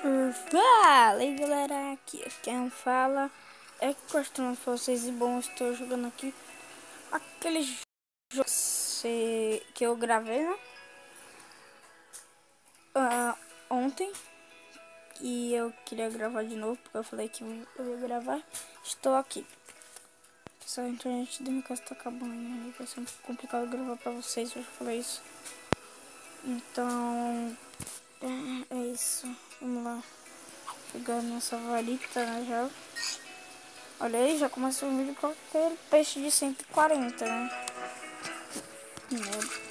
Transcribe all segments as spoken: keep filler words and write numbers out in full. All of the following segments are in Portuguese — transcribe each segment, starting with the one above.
Fala aí galera, aqui quem fala é Costando pra vocês. E bom, estou jogando aqui aquele jogo que eu gravei, né? Uh, ontem. E eu queria gravar de novo porque eu falei que eu ia gravar. Estou aqui. Só a internet da minha casa tá acabando, né? Vai ser um pouco complicado gravar pra vocês, eu já falei isso. Então é, é isso. Vamos lá. Pegar nossa varita, né, já. Olha aí, já começou o vídeo com aquele peixe de cento e quarenta, né? Merda.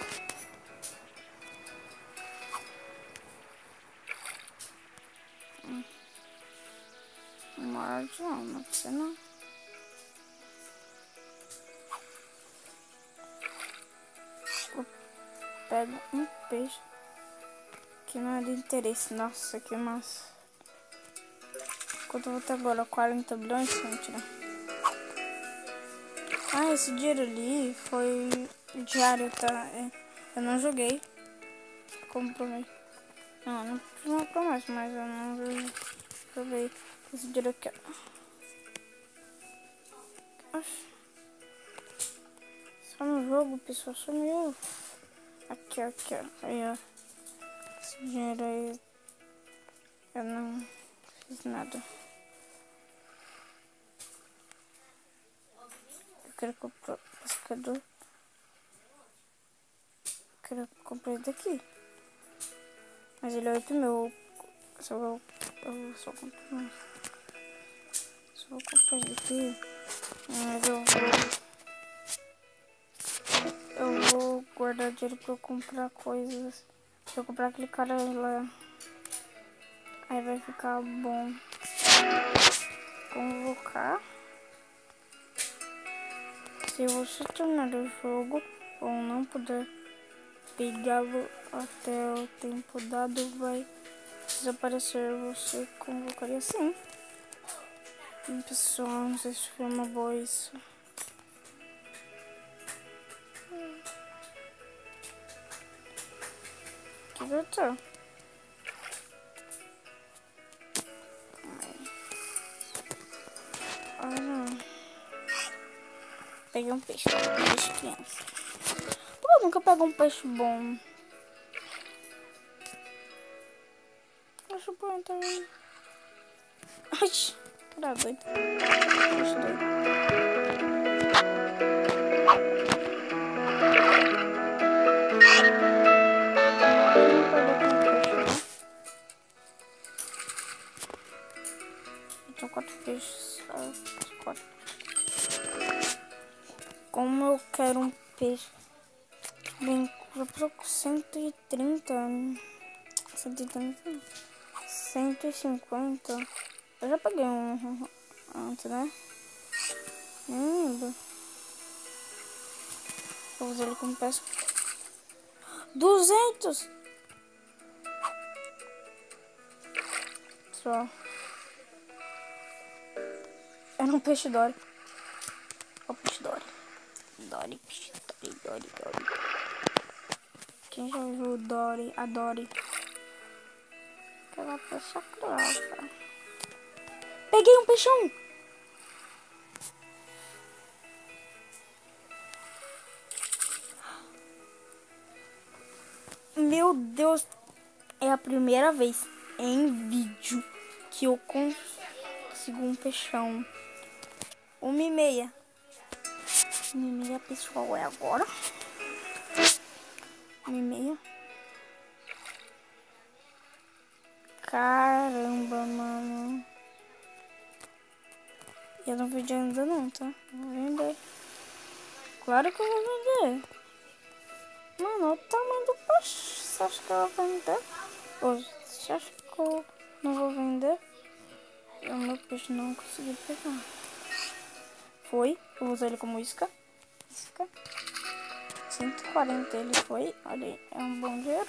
Hum. Morde não, não precisa não. Eu pego um peixe que não é de interesse. Nossa, que massa. Quanto eu vou ter agora? quarenta bilhões, gente, né? Ah, esse dinheiro ali foi diário, tá? É, eu não joguei. Como prometi. Não, não, não é promessa, mas eu não joguei esse dinheiro aqui. Oxi. Só no jogo, pessoal, sumiu. Aqui, aqui, ó. Aí, ó. Esse dinheiro aí. Eu não fiz nada. Eu quero comprar o pescador. Eu quero comprar esse daqui. Mas ele é oito mil. Só eu, eu só compro mais. Só vou comprar esse daqui. Mas eu vou. Eu vou guardar dinheiro pra eu comprar coisas. Se eu comprar aquele cara lá, aí vai ficar bom. Convocar. Se você terminar o jogo ou não puder pegá-lo até o tempo dado, vai desaparecer. Você convocaria sim. E, pessoal, não sei se foi uma boa isso. Que virtual. Ah, não. Peguei um peixe. Peixe criança. Pô, eu nunca pego um peixe bom. Deixa eu pôr também. Ai, cara doido. Peixe doido. São quatro peixes. Quatro. Como eu quero um peixe bem cento e trinta, cento e trinta, cento e cinquenta. Eu já peguei um antes, né? Hum, vou usar ele como pesca. duzentos! Só. Era um peixe dory. Ó, peixe dory. Dory, peixe dory, dory, dory. Quem já viu o dory, a dory? Aquela peixe grossa. Peguei um peixão! Meu Deus, é a primeira vez em vídeo que eu consigo um peixão. Uma e meia. Uma e meia, pessoal, é agora. Uma e meia. Caramba, mano. Eu não vendi ainda não, tá? Vou vender. Claro que eu vou vender. Mano, olha o tamanho do peixe. Você acha que eu vou vender? Ou você acha que eu não vou vender? E o meu peixe não consegui pegar. Foi. Eu vou usar ele como isca. Isca. cento e quarenta ele foi. Olha aí. É um bom dinheiro.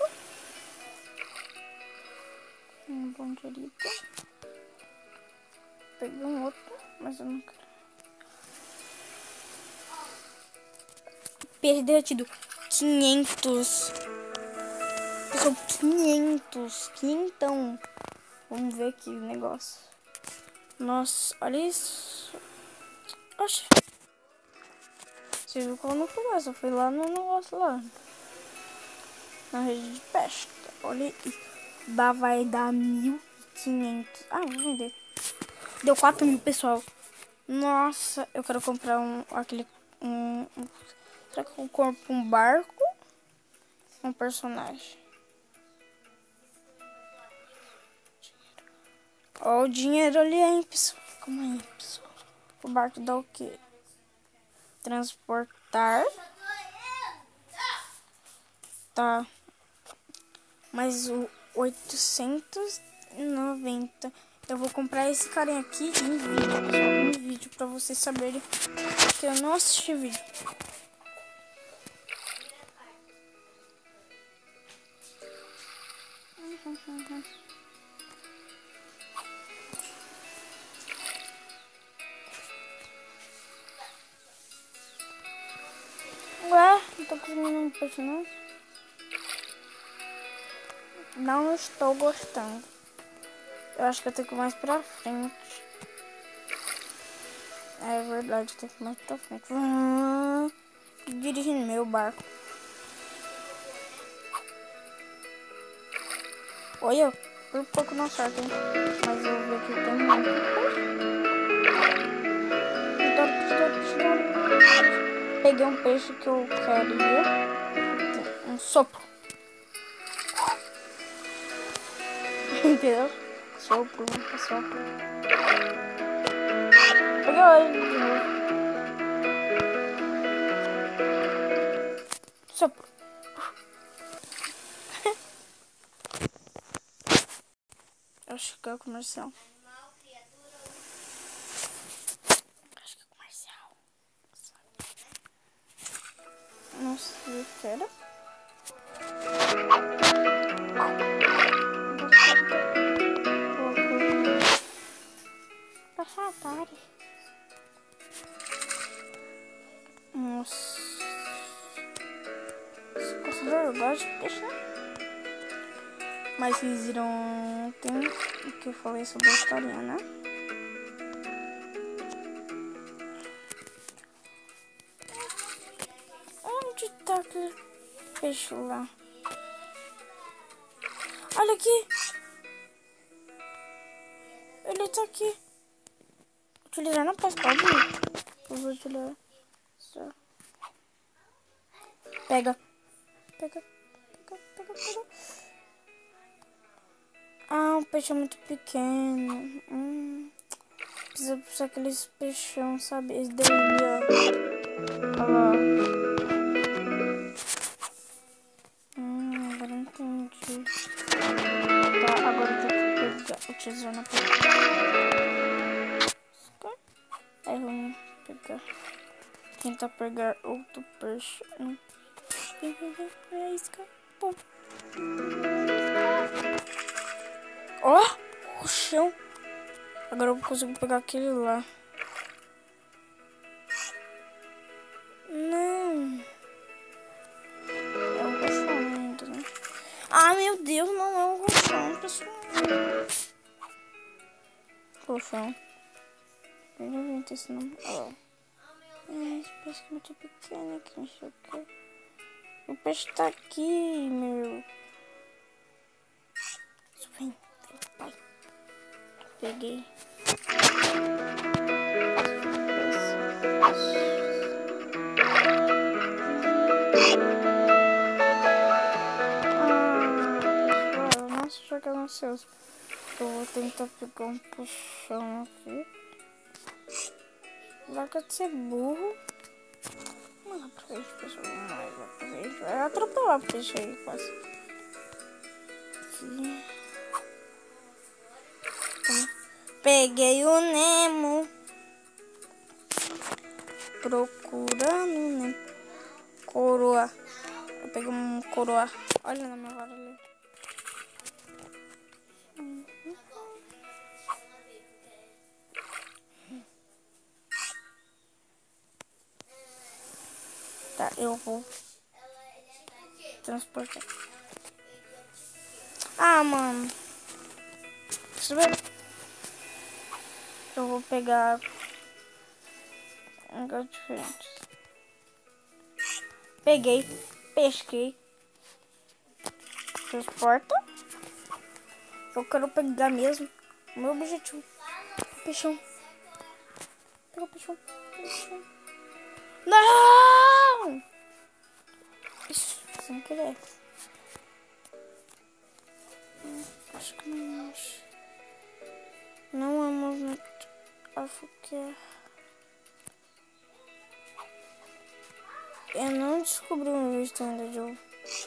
Um bom dinheiro. Peguei um outro, mas eu não quero. Peixe derretido. quinhentos. Pessoal, quinhentos. Quinhentão. Vamos ver aqui o negócio. Nossa, olha isso. Oxe. Você viu que eu não fui lá, só fui lá no negócio lá. Na rede de pesca. Olha aí. Dá, vai dar mil e quinhentos. Ah, vou vender. Deu quatro mil, pessoal. Nossa, eu quero comprar um... Aquele... Um, um, será que eu compro um barco? Um personagem. Ó o dinheiro ali, hein, pessoal. Calma aí, pessoal. O barco dá o quê? Transportar. Tá. Mais o oitocentos e noventa. Eu vou comprar esse carinha aqui em vídeo, pessoal. Em vídeo, pra vocês saberem que eu não assisti vídeo. Ué, não tô conseguindo peixe não. Não estou gostando. Eu acho que eu tenho que ir mais pra frente. É verdade, eu tenho que ir mais pra frente. Uhum. Dirigindo meu barco. Olha, por pouco não acerta, hein? Mas eu vi que tem muito peixe. Adoro peixe, adoro peixe, adoro peixe. Peguei um peixe que eu queria. Um sopro. Entendeu? Sopro, sopro. Peguei ele de novo. Sopro. Acho que é o comercial. Acho que é o comercial. Não sei o que era. Passar. Nossa. Eu gosto de peixe, né? Mas vocês viram ontem o que eu falei sobre a historinha, né? Onde tá aquele peixe lá? Olha aqui! Ele tá aqui. Utilizar na pesca, eu vou utilizar. Pega. Pega. Pega, pega, pega. Ah, o peixe é muito pequeno. Hum. Precisa ser aqueles peixão, sabe? Esse daí, ó. Olha lá. Hum, agora eu entendi. Tá, agora eu tenho que pegar, utilizar na pesca. Aí vamos pegar. Tentar pegar outro peixe. Hum. É isca. Pum. Ó, oh, o chão. Agora eu consigo pegar aquele lá. Não. É um colchão ainda, né? Ah, meu Deus, não é um colchão, pessoal. Colchão. Eu não inventei esse nome. Ó. É, esse peixe é muito pequeno aqui, não sei o que. O peixe tá aqui, meu. Vem, vem, pai. Peguei. Jogar nos seus. Eu vou tentar pegar um puxão aqui. Larga de ser burro. Não dá pra frente, pessoal. Não vai pra frente. Vai atropelar o peixe aí, quase. Aqui. Então, peguei o Nemo. Procurando Nemo. Coroa. Eu peguei um coroa. Olha na minha vara ali. Tá, eu vou transportar. Ah, mano. saber? Eu vou pegar um negócio diferente. Peguei, pesquei. Transporta. Eu quero pegar mesmo. O meu objetivo. Peixão. Pega o peixão. Peixão. Não! Ixi, sem querer. Hum, acho que não acho. Não é movimento. Acho que é. Eu não descobri um jeito ainda de eu.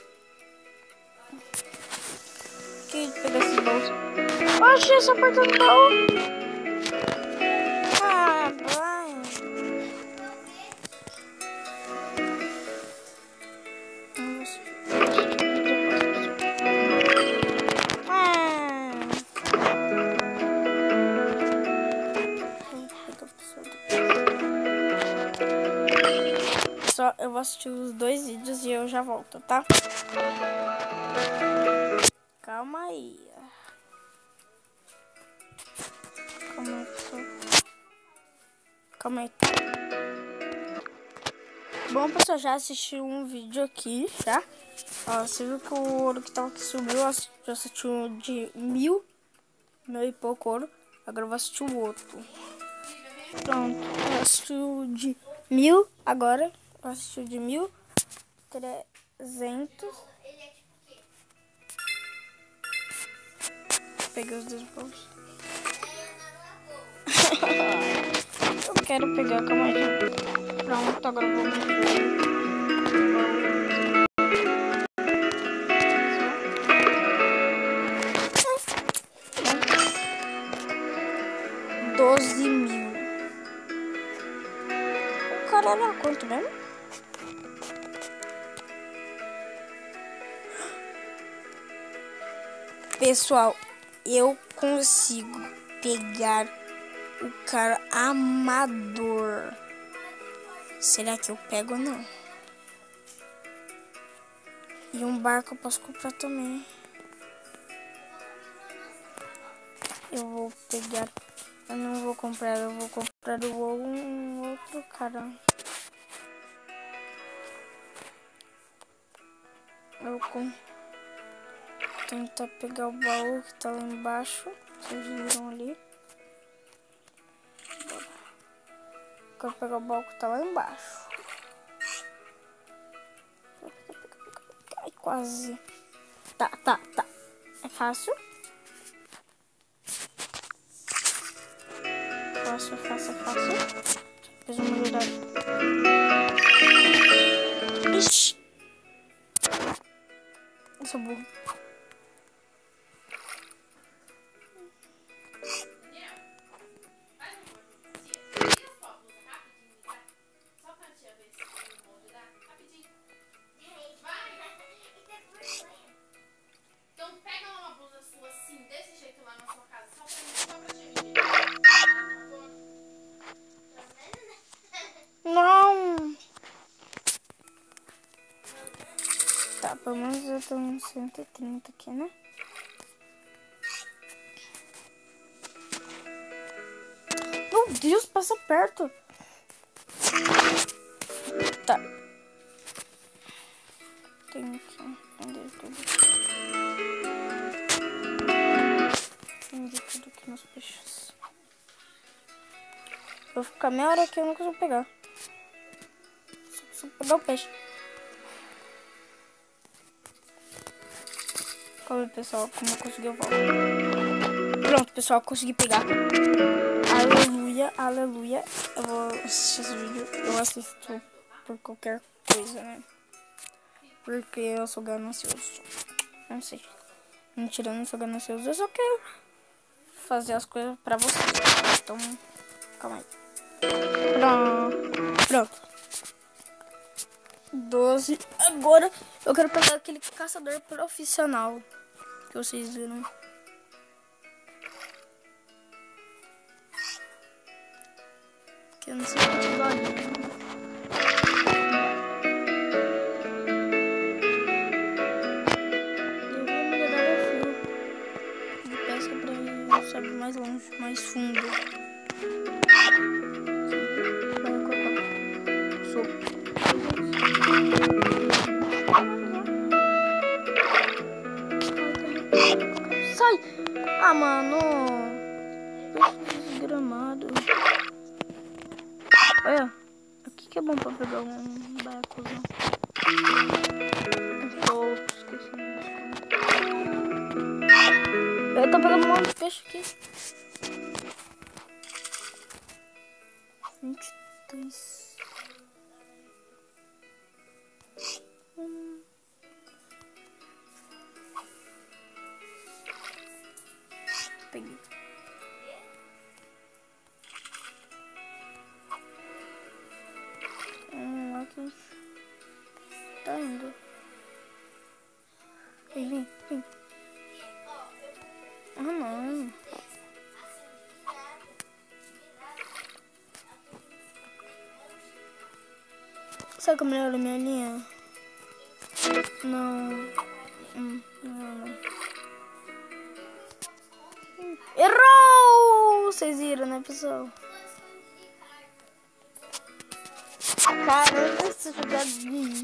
Que pegar esse bolso. Oxi, essa porta do baú. Ah, vai. Só eu vou assistir os dois vídeos e eu já volto, tá? Calma aí. Calma aí, pessoal. Calma aí. Bom, pessoal, já assisti um vídeo aqui, tá? Ó, você viu que o ouro que tava aqui subiu. Eu assisti um de mil, mil e pouco ouro. Agora eu vou assistir o outro. Pronto, eu assisti o de mil. Agora eu assisti o de mil trezentos. Peguei os dois bolsos. Eu quero pegar, calma aí. Pronto, agora eu vou ver. doze mil. O cara era quanto mesmo? Pessoal, eu consigo pegar o cara amador. Será que eu pego ou não? E um barco eu posso comprar também. Eu vou pegar. Eu não vou comprar, eu vou comprar o um outro cara. Eu vou tentar pegar o baú que tá lá embaixo. Vocês viram ali. Bora. Quero pegar o baú que tá lá embaixo. Ai, quase. Tá, tá, tá. É fácil. Fácil, fácil, fácil. Fiz uma melhorada. Ixi. Eu sou burro. Não! Tá, pelo menos eu tô em cento e trinta aqui, né? Meu Deus, passa perto! Tá. Tenho que vender tudo. Vender tudo aqui nos peixes. Vou ficar meia hora aqui, eu não consigo pegar. Só consigo pegar o peixe. Calma aí, pessoal, como eu consegui, eu volto. Pronto, pessoal, consegui pegar. Aleluia, aleluia. Eu vou assistir esse vídeo. Eu assisto por qualquer coisa, né? Porque eu sou ganancioso. Não sei. Mentira, eu não sou ganancioso. Eu só quero fazer as coisas pra vocês. Então, calma aí. Pronto. Pronto. doze. Agora eu quero pegar aquele caçador profissional que vocês viram. Que eu não sei o que dói. Eu vou melhorar o fio de pesca pra eles. sabe, mais longe, mais fundo. Sai! Ah, mano! Desgramado. Olha, aqui que é bom pra pegar um baiacuzão. Um pouco, esqueci. Eu tô pegando um monte de peixe aqui. vinte e dois. Hum. Peguei. Hum, aqui. Tá indo. Vem, vem, vem. Ah, não. Sabe como era a minha linha? Não. Hum, não, não. Errou! Vocês viram, né, pessoal? Caramba, essa jogadinha.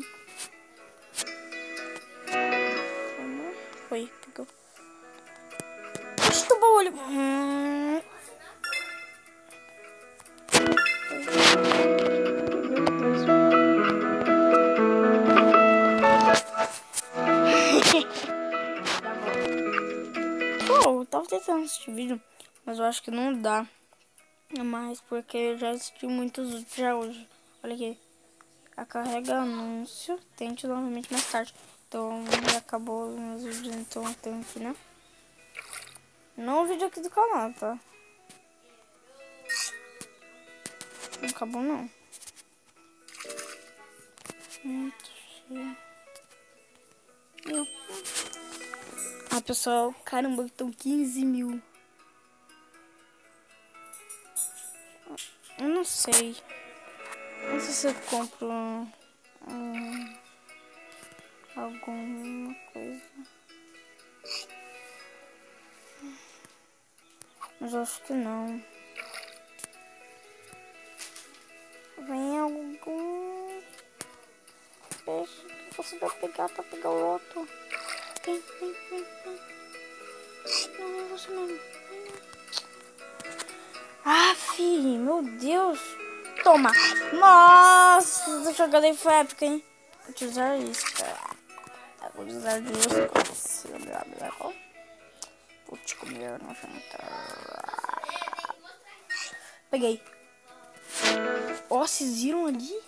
Foi, pegou. Estou bom olho. Hum. Pô, eu tava tentando assistir vídeo, mas eu acho que não dá. Mas porque eu já assisti muitos já hoje. Olha aqui. A carrega anúncio. Tente novamente mais tarde. Então já acabou os meus vídeos, então tem aqui, né? Não o vídeo aqui do canal, tá? Não acabou não. Muito cheio. Ah, pessoal, caramba, estão quinze mil. Eu não sei. Não sei se eu compro um, alguma coisa. Mas eu acho que não. Vem algum peixe que você vai pegar pra pegar o outro. Vem, vem, vem, vem. Não, é você mesmo. Ah, filho, meu Deus. Toma. Nossa, essa jogada aí foi épica, hein? Vou utilizar isca. Vou utilizar de isca. Vou te comer no jantar. Peguei. Ó, oh, vocês viram ali?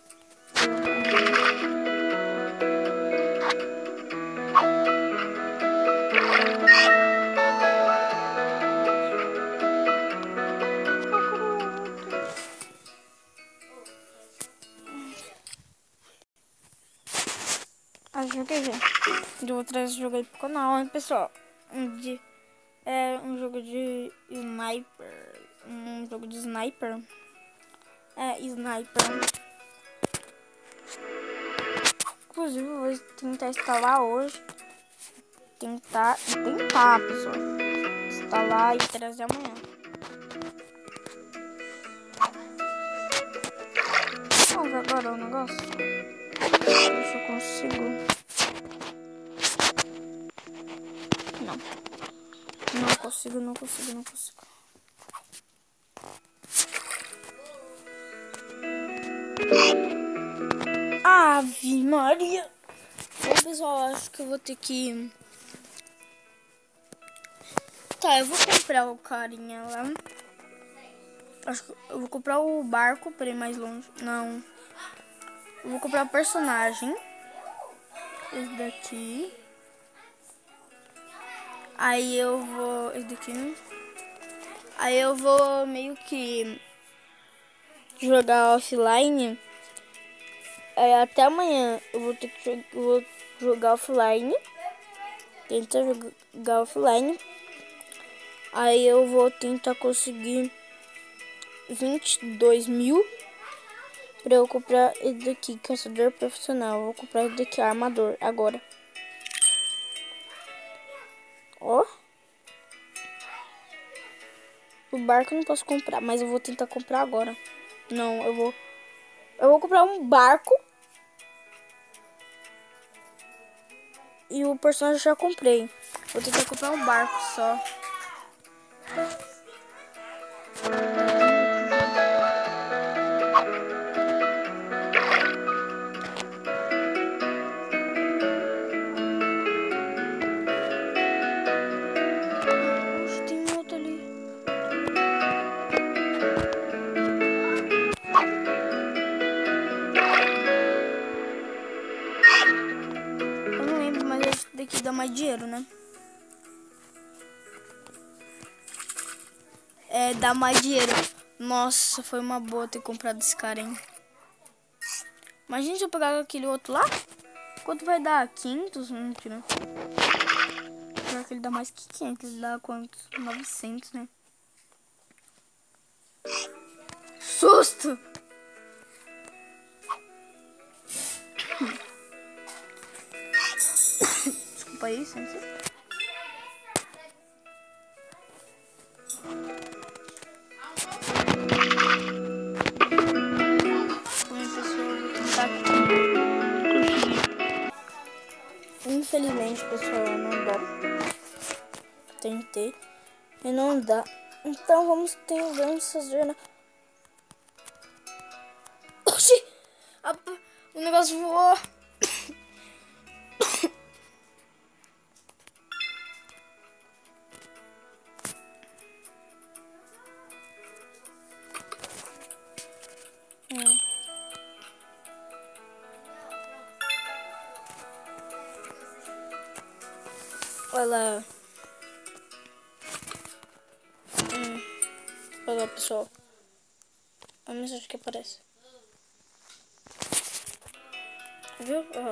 Ah, joguei já. Eu vou trazer esse jogo aí pro canal, hein, pessoal. Um de, é um jogo de sniper. Um jogo de sniper. É, sniper. Inclusive, eu vou tentar instalar hoje. Tentar, tentar, pessoal. Instalar e trazer amanhã. Vamos ver agora o negócio. Deixa eu consigo. Não. Não consigo, não consigo, não consigo. Ave Maria. Bom, pessoal, acho que eu vou ter que... Tá, eu vou comprar o carinha lá. Acho que eu vou comprar o barco pra ir mais longe. Não. Eu vou comprar o personagem. Esse daqui. Aí eu vou... Esse daqui. Aí eu vou meio que jogar offline. Aí até amanhã eu vou ter que jogar, vou jogar offline. Tentar jogar offline. Aí eu vou tentar conseguir vinte e dois mil pra eu comprar esse daqui, caçador profissional. Eu vou comprar esse daqui, armador, agora. Ó. O barco eu não posso comprar, mas eu vou tentar comprar agora. Não, eu vou... Eu vou comprar um barco. E o personagem eu já comprei. Vou tentar comprar um barco só. Oxe, tem outro ali. Eu não lembro, mas esse daqui dá mais dinheiro, né? É, dá mais dinheiro. Nossa, foi uma boa ter comprado esse cara, hein? Imagina se eu pegar aquele outro lá. Quanto vai dar? quinhentos? Mentira. Pior que ele dá mais que quinhentos. Ele dá quantos? novecentos, né? Susto! Desculpa aí, gente. Infelizmente, pessoal, não dá. Tentei e não dá. Então vamos ter vamos fazer na... Oxi! A... O negócio voou. hum. Olha lá. Hum. Olha lá, pessoal. A mensagem que aparece. Viu? Ó.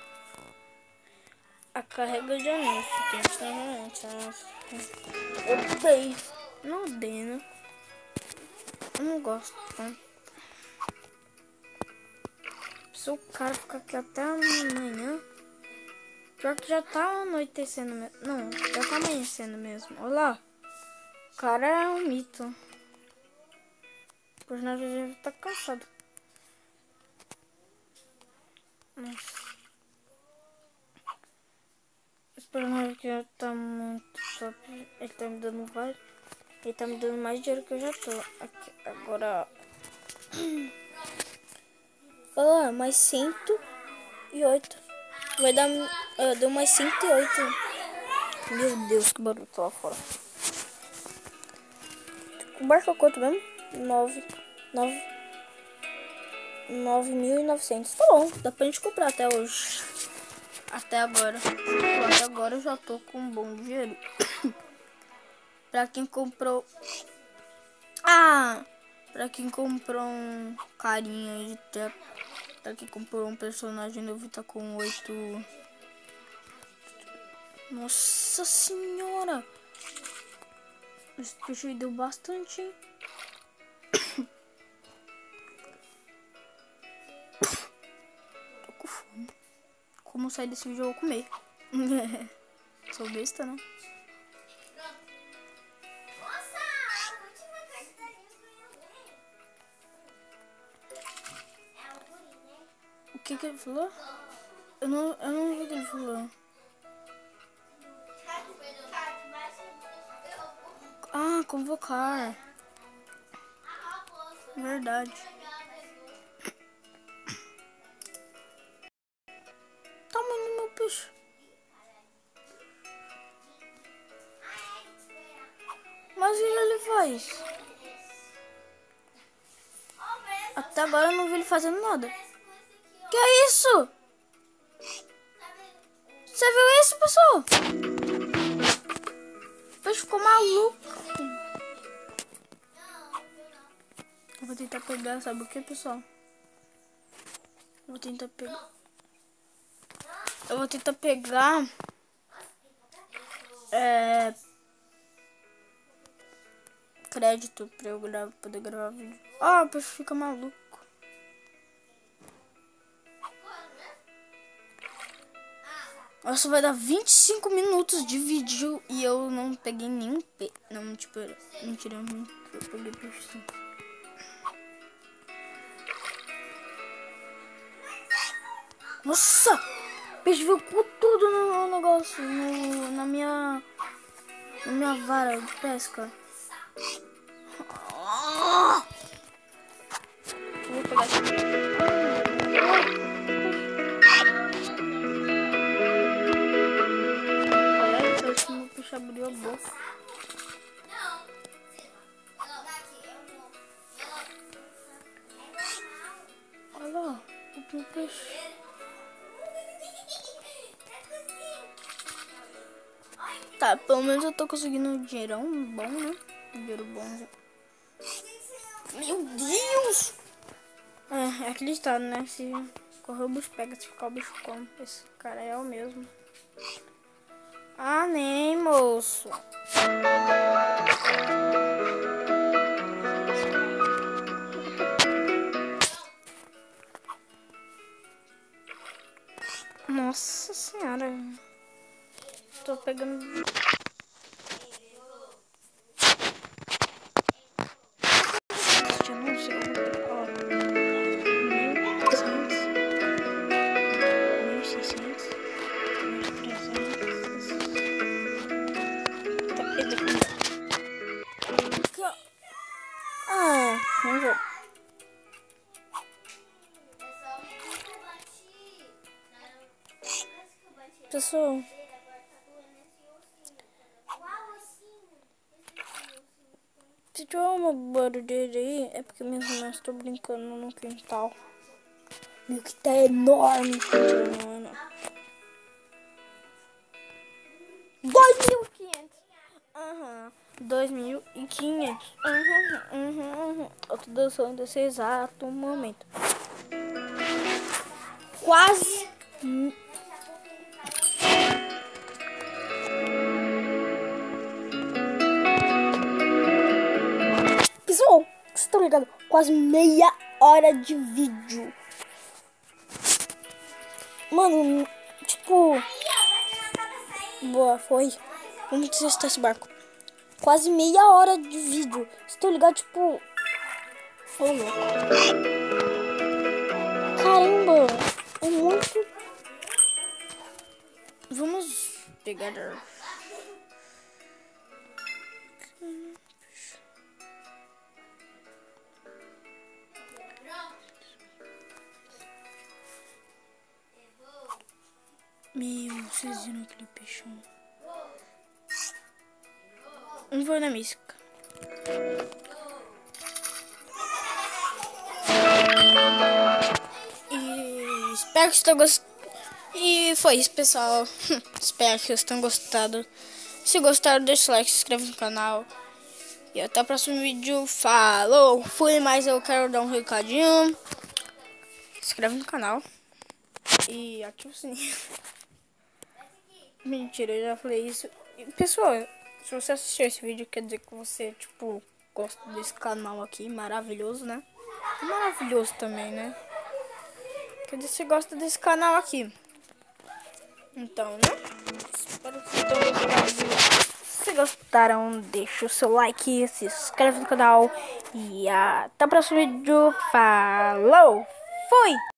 A carrega de anúncio. Tem que Eu odeio. Não odeio, né? Eu não gosto. Né? Se o cara ficar aqui até amanhã. Pior que já tá anoitecendo mesmo. Não, já tá amanhecendo mesmo. Olha lá. O cara é um mito. O personagem deve estar cansado. Nossa. Esse personagem aqui já tá muito top. Ele tá me dando vários. Ele tá me dando mais dinheiro que eu já tô. Aqui, agora. Olha lá, mais cento e oito. Vai dar. Uh, deu mais cento e oito. Meu Deus, que barulho tá lá fora. O barco é quanto mesmo? nove. nove. nove mil e novecentos. Tá bom, dá pra gente comprar até hoje. Até agora. Até agora eu já tô com um bom dinheiro. Pra quem comprou. Ah! Pra quem comprou um carinha de teto. Pra quem comprou um personagem novo, tá com oito. Nossa senhora! Esse peixe aí deu bastante, hein? Tô com fome. Como sair desse vídeo, eu vou comer. Sou besta, né? O que que ele falou? Eu não, eu não vi o que ele falou. Ah, convocar. Verdade. Tamanho do meu peixe. Mas o que ele faz? Até agora eu não vi ele fazendo nada. Que é isso? Você viu isso, pessoal? O peixe ficou maluco. Eu vou tentar pegar, sabe o que, pessoal? Eu vou tentar pegar. Eu vou tentar pegar. É. Crédito pra eu gravar, poder gravar vídeo. Ah, o peixe fica maluco. Nossa, vai dar vinte e cinco minutos de vídeo e eu não peguei nenhum peixe. Não, tipo, mentira, eu peguei peixe sim. Nossa! O peixe veio com tudo no negócio, no, na minha... Na minha vara de pesca. Vou pegar aqui. Abriu a boca. Olha lá, o meu peixe. Tá, pelo menos eu tô conseguindo um dinheirão bom, né? Um dinheiro bom. Meu Deus! É, é aquele estado, né? Se correr o bicho pega, se ficar o bicho come. Esse cara é o mesmo. Ah, nem, moço. Nossa senhora. Tô pegando... Não sei, ó. Mil oitocentos. Mil e seiscentos. Mil e trezentos. Tá, esse aqui. Ah, vamos ver. Pessoal, se tiver uma barulheira aí, é porque minhas irmãs estão brincando no quintal. Meu que tá enorme. Não, não, não. Dois mil e quinhentos. Aham. Dois mil e quinhentos. Uhum, uhum, uhum. Eu tô dançando nesse exato momento. Quase. Pessoal, vocês estão ligados? Quase meia hora de vídeo. Mano, tipo... Boa, foi. Vamos testar esse barco. Quase meia hora de vídeo. Vocês estão ligados? Tipo... Ô, louco. Caramba, é muito... Vamos pegar... Meu, vocês viram aquele peixão? Não vou na misca. E espero que vocês tenham gostado. E foi isso, pessoal. Espero que vocês tenham gostado. Se gostaram, deixa o like, se inscreve no canal. E até o próximo vídeo. Falou! Fui, mas eu quero dar um recadinho. Se inscreve no canal. E ativa o sininho. Mentira, eu já falei isso. E, pessoal, se você assistiu esse vídeo, quer dizer que você, tipo, gosta desse canal aqui. Maravilhoso, né? Maravilhoso também, né? Quer dizer que você gosta desse canal aqui. Então, né? Espero que vocês tenham gostado. Se gostaram, deixa o seu like, se inscreve no canal. E até o próximo vídeo. Falou! Fui!